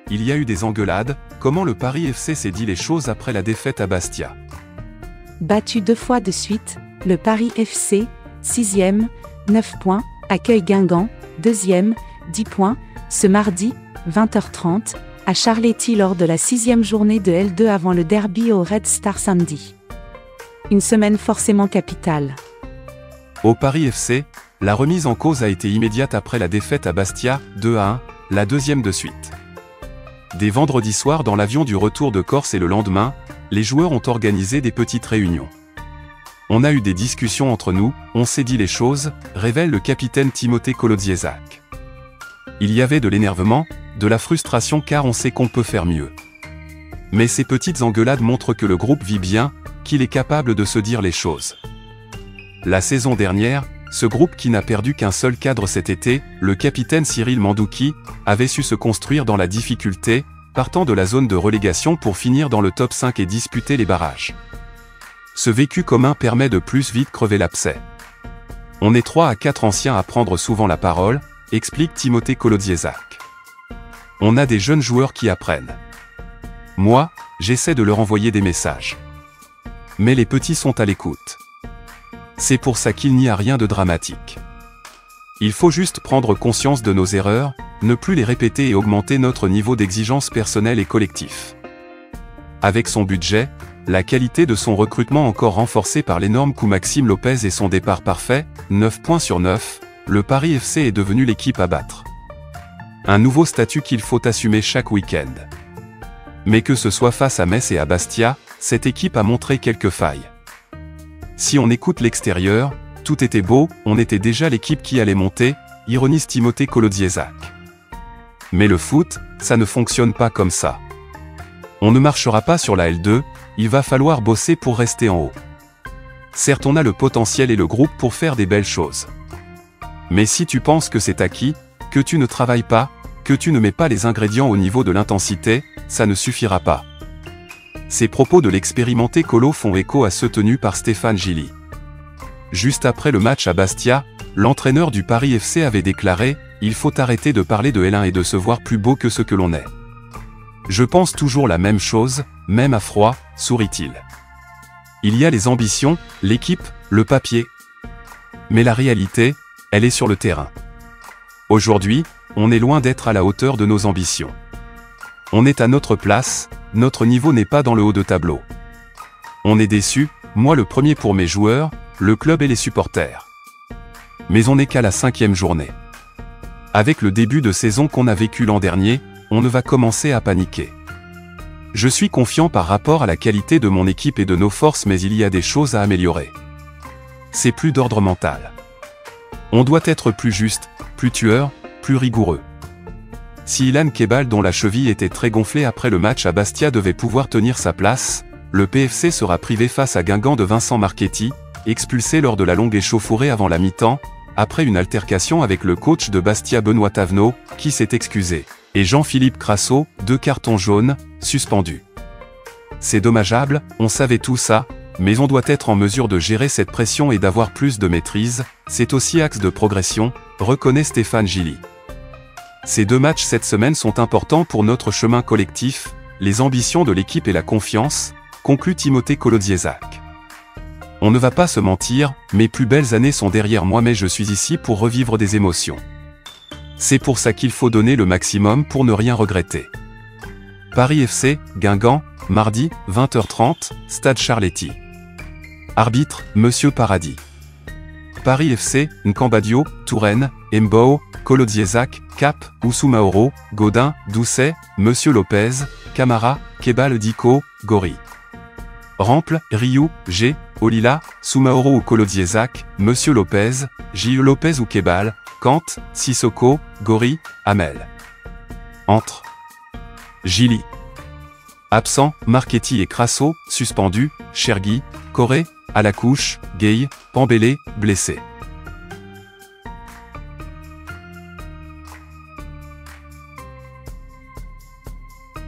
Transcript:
il y a eu des engueulades. Comment le Paris FC s'est dit les choses après la défaite à Bastia? Battu 2 fois de suite, le Paris FC, 6e, 9 points, accueille Guingamp, 2e, 10 points, ce mardi, 20h30, à Charléty lors de la 6e journée de L2 avant le derby au Red Star samedi. Une semaine forcément capitale. Au Paris FC, la remise en cause a été immédiate après la défaite à Bastia, 2-1, la 2e de suite. Dès vendredi soir dans l'avion du retour de Corse et le lendemain, les joueurs ont organisé des petites réunions. On a eu des discussions entre nous, on s'est dit les choses, révèle le capitaine Timothée Kolodziejczak. Il y avait de l'énervement, de la frustration car on sait qu'on peut faire mieux. Mais ces petites engueulades montrent que le groupe vit bien, qu'il est capable de se dire les choses. La saison dernière, ce groupe qui n'a perdu qu'un seul cadre cet été, le capitaine Cyril Mandouki, avait su se construire dans la difficulté, partant de la zone de relégation pour finir dans le top 5 et disputer les barrages. Ce vécu commun permet de plus vite crever l'abcès. On est 3 à 4 anciens à prendre souvent la parole, explique Timothée Kolodziejczak. On a des jeunes joueurs qui apprennent. Moi, j'essaie de leur envoyer des messages. Mais les petits sont à l'écoute. C'est pour ça qu'il n'y a rien de dramatique. Il faut juste prendre conscience de nos erreurs, ne plus les répéter et augmenter notre niveau d'exigence personnelle et collectif. Avec son budget, la qualité de son recrutement encore renforcée par l'énorme coup Maxime Lopez et son départ parfait, 9 points sur 9, le Paris FC est devenu l'équipe à battre. Un nouveau statut qu'il faut assumer chaque week-end. Mais que ce soit face à Metz et à Bastia, cette équipe a montré quelques failles. Si on écoute l'extérieur, tout était beau, on était déjà l'équipe qui allait monter, ironise Timothée Kolodziejczak. Mais le foot, ça ne fonctionne pas comme ça. On ne marchera pas sur la L2, il va falloir bosser pour rester en haut. Certes, on a le potentiel et le groupe pour faire des belles choses. Mais si tu penses que c'est acquis, que tu ne travailles pas, que tu ne mets pas les ingrédients au niveau de l'intensité, ça ne suffira pas. Ces propos de l'expérimenté Kolo font écho à ceux tenus par Stéphane Gilly. Juste après le match à Bastia, l'entraîneur du Paris FC avait déclaré « Il faut arrêter de parler de L1 et de se voir plus beau que ce que l'on est. Je pense toujours la même chose, même à froid, sourit-il. Il y a les ambitions, l'équipe, le papier. Mais la réalité, elle est sur le terrain. Aujourd'hui, on est loin d'être à la hauteur de nos ambitions. On est à notre place, notre niveau n'est pas dans le haut de tableau. On est déçu, moi le premier pour mes joueurs, le club et les supporters. Mais on n'est qu'à la 5e journée. Avec le début de saison qu'on a vécu l'an dernier, on ne va commencer à paniquer. Je suis confiant par rapport à la qualité de mon équipe et de nos forces, mais il y a des choses à améliorer. C'est plus d'ordre mental. On doit être plus juste, plus tueur, plus rigoureux. Si Ilan Kebal, dont la cheville était très gonflée après le match à Bastia, devait pouvoir tenir sa place, le PFC sera privé face à Guingamp de Vincent Marchetti, expulsé lors de la longue échauffourée avant la mi-temps, après une altercation avec le coach de Bastia Benoît Tavenot, qui s'est excusé, et Jean-Philippe Crasso, 2 cartons jaunes, suspendu. C'est dommageable, on savait tout ça, mais on doit être en mesure de gérer cette pression et d'avoir plus de maîtrise, c'est aussi axe de progression, reconnaît Stéphane Gilly. Ces 2 matchs cette semaine sont importants pour notre chemin collectif, les ambitions de l'équipe et la confiance, conclut Timothée Kolodziejczak. On ne va pas se mentir, mes plus belles années sont derrière moi, mais je suis ici pour revivre des émotions. C'est pour ça qu'il faut donner le maximum pour ne rien regretter. Paris FC, Guingamp, mardi, 20h30, Stade Charléty. Arbitre, Monsieur Paradis. Paris FC, Nkambadio, Touraine, Mbao, Kolodziejczak, Cap, Ousoumaoro, Godin, Doucet, Monsieur Lopez, Camara, Kebal Diko, Gori. Rample, Rioux, G, Olila, Soumaoro ou Kolodziejczak, Monsieur Lopez, J. Lopez ou Kebal, Kant, Sissoko, Gori, Amel. Entre. Gilly. Absent, Marchetti et Crasso, suspendus, Chergui, Coré, Alacouche, Gueye, Pambélé, blessé.